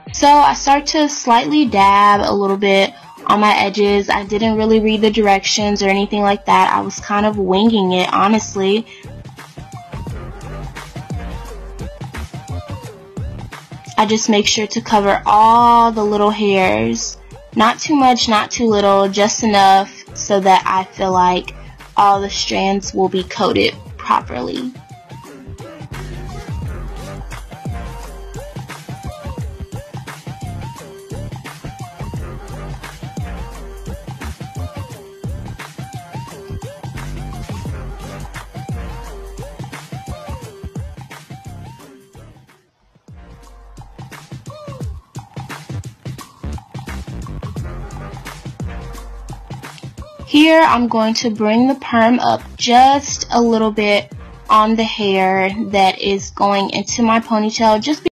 So I start to slightly dab a little bit on my edges. I didn't really read the directions or anything like that. I was kind of winging it, honestly. I just make sure to cover all the little hairs. Not too much, not too little, just enough so that I feel like all the strands will be coated properly. Here I'm going to bring the perm up just a little bit on the hair that is going into my ponytail, just